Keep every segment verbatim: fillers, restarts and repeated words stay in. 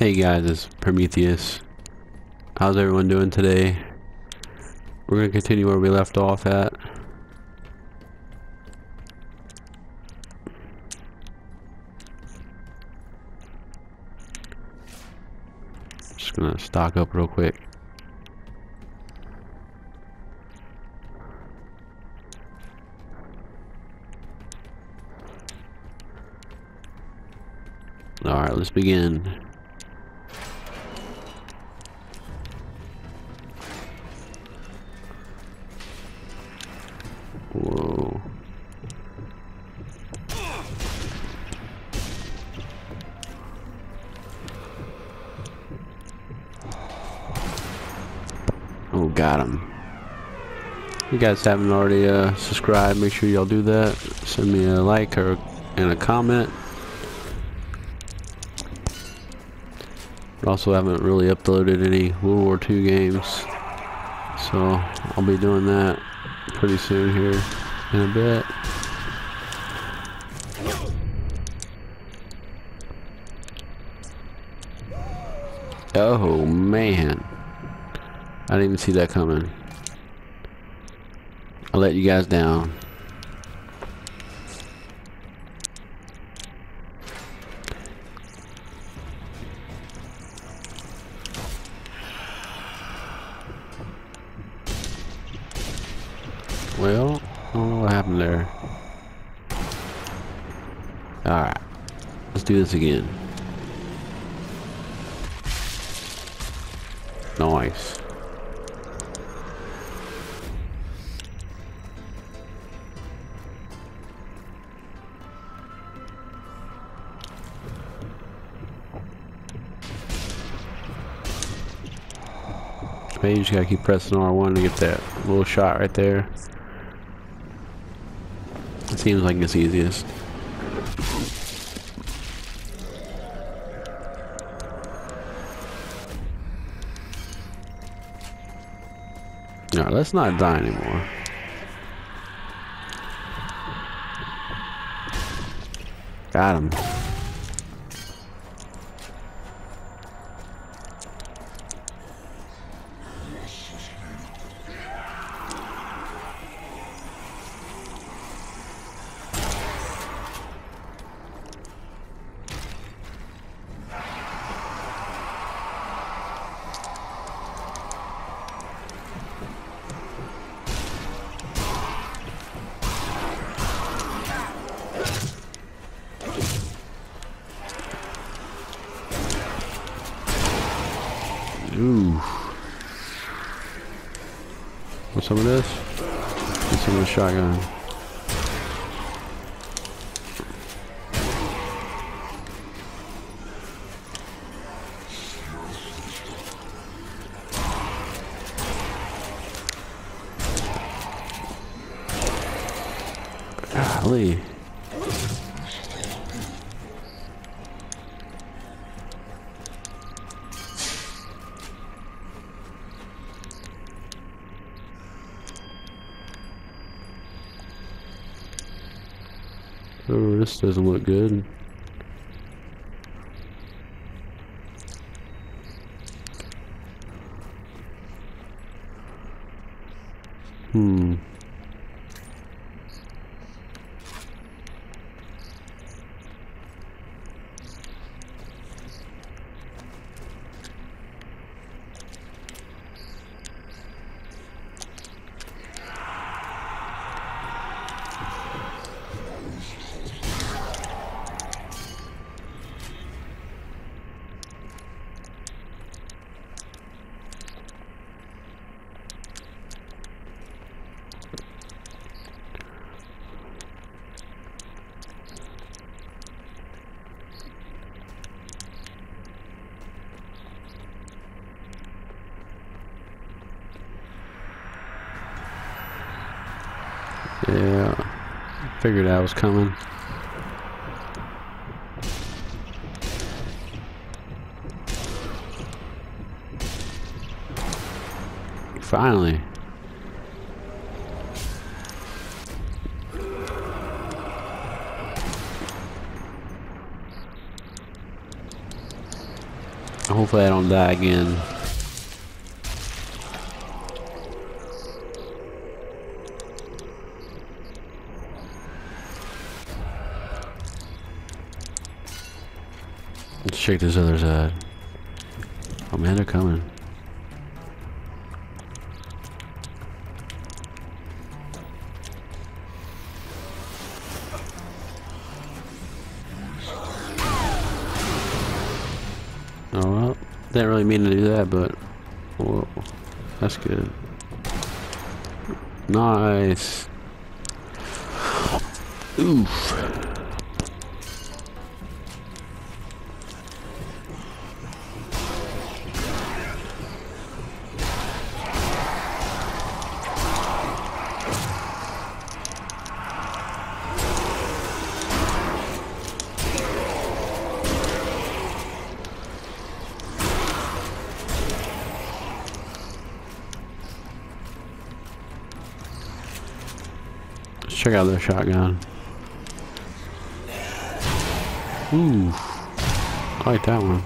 Hey guys, it's Prometheus. How's everyone doing today? We're gonna continue where we left off at. Just gonna stock up real quick. Alright, let's begin. Whoa. Oh, got him. If you guys haven't already uh, subscribed, make sure y'all do that. Send me a like or and a comment. Also haven't really uploaded any World War Two games, so I'll be doing that pretty soon here in a bit. Oh man, I didn't even see that coming. I let you guys down. Well, I don't know what happened there. Alright, let's do this again. Nice. Maybe you just gotta keep pressing R one to get that little shot right there. It seems like it's easiest. Alright, let's not die anymore. Got him. Ooh. Want some of this? Get some of the shotgun. Golly. Oh, this doesn't look good. Hmm. Yeah, figured that was coming. Finally. Hopefully I don't die again. Let's check this other side. Oh man, they're coming. Oh well, didn't really mean to do that, but whoa, that's good. Nice. Oof. Let's check out their shotgun. Ooh, I like that one.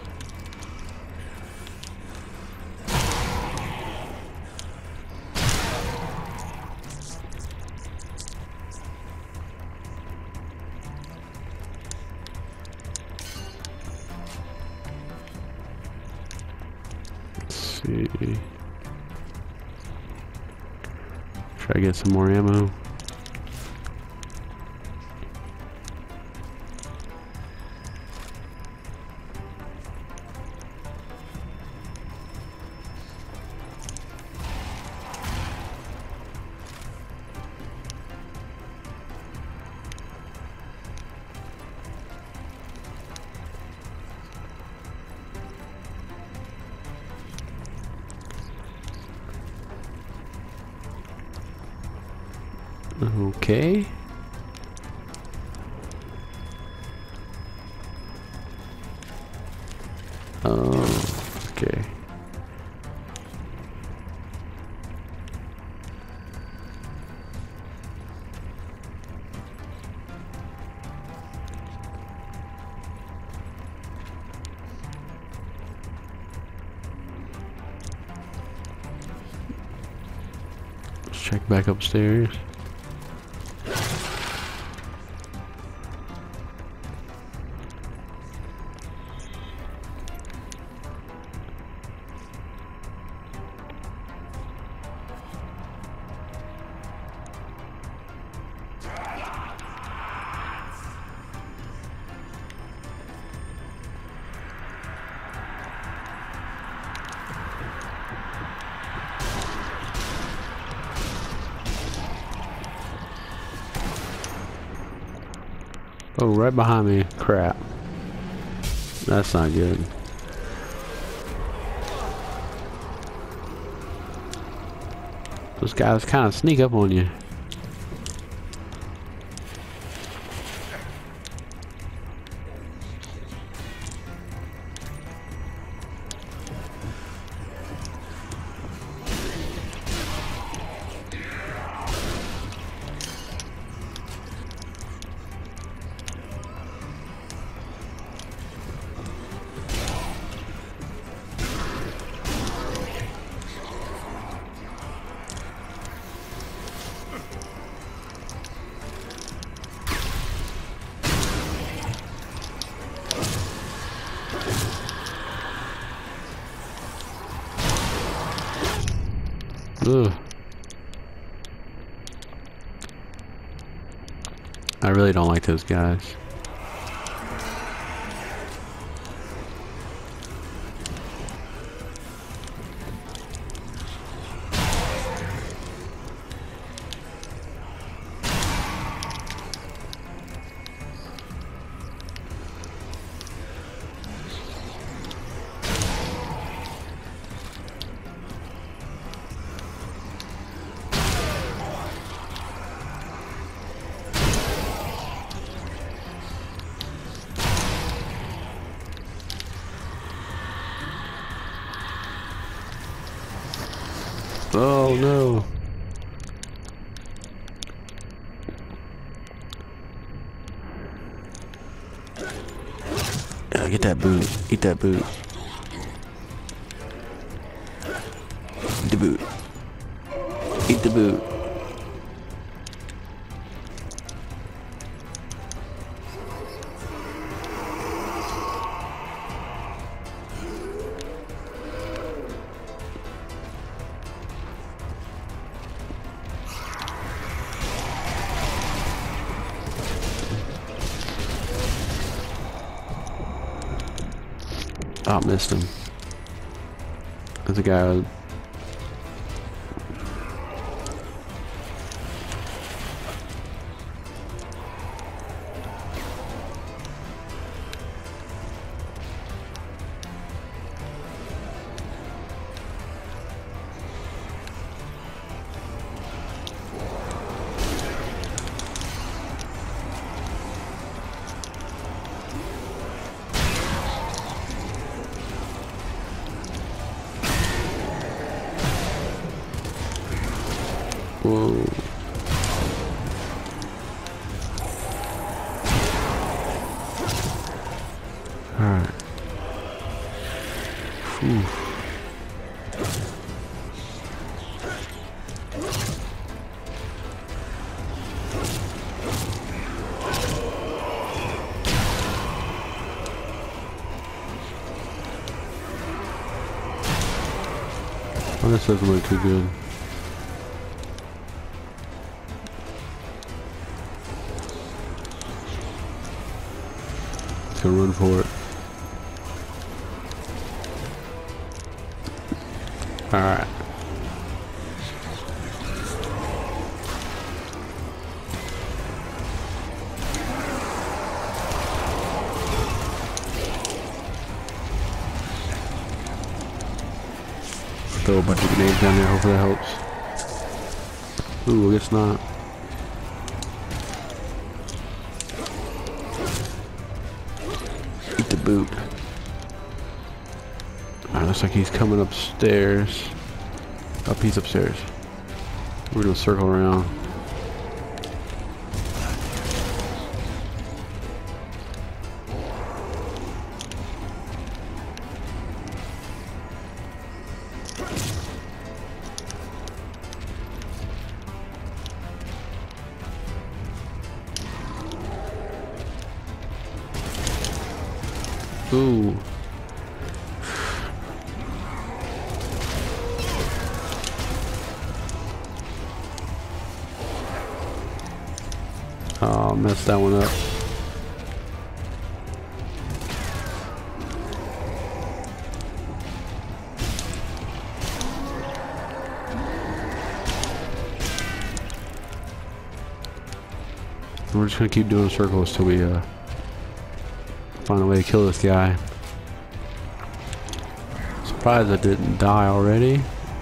Let's see. Try to get some more ammo. Okay. Oh, okay. Let's check back upstairs. Oh, right behind me. Crap. That's not good. Those guys kind of sneak up on you. Ugh. I really don't like those guys. Oh no. Uh, get that boot. Eat that boot. the boot. Eat the boot. Oh, missed him. There's a guy. Whoa. Alright. Phew. Oh, this doesn't look too good. Let's go run for it. Alright. Throw a bunch of grenades down there, hopefully that helps. Ooh, I guess not. Eat the boot. Alright, looks like he's coming upstairs. Up, he's upstairs. We're gonna circle around. Ooh. Oh, messed that one up. We're just gonna keep doing circles till we uh find a way to kill this guy. Surprised I didn't die already.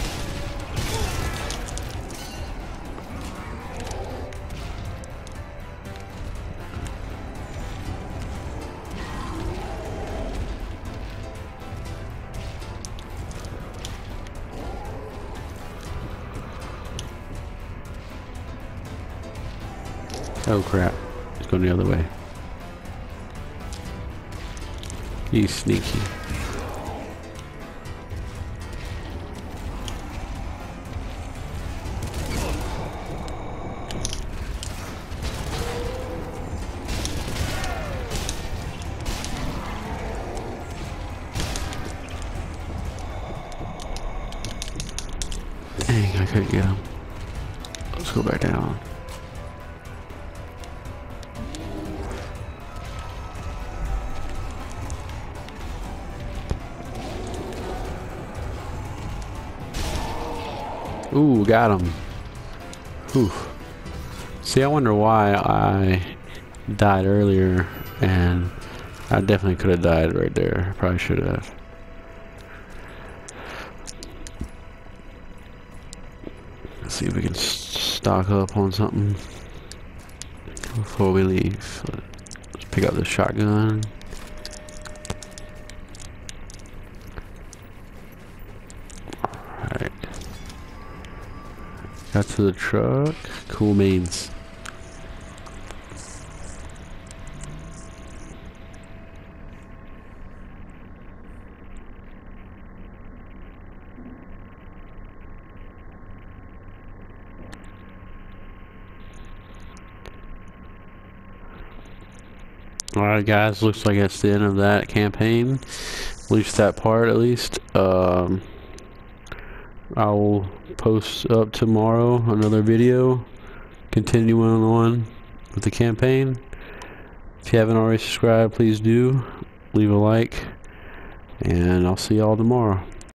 Oh crap, he's going the other way. He's sneaky. Dang, I couldn't get him. Let's go back down. Ooh, got him. Oof. See, I wonder why I died earlier, and I definitely could have died right there. Probably should have. Let's see if we can stock up on something before we leave. Let's pick up the shotgun. Alright. Got to the truck. Cool beans. Alright guys, looks like that's the end of that campaign. At least that part at least. Um, I will post up tomorrow another video continuing on with the campaign. If you haven't already subscribed, please do. Leave a like. And I'll see y'all tomorrow.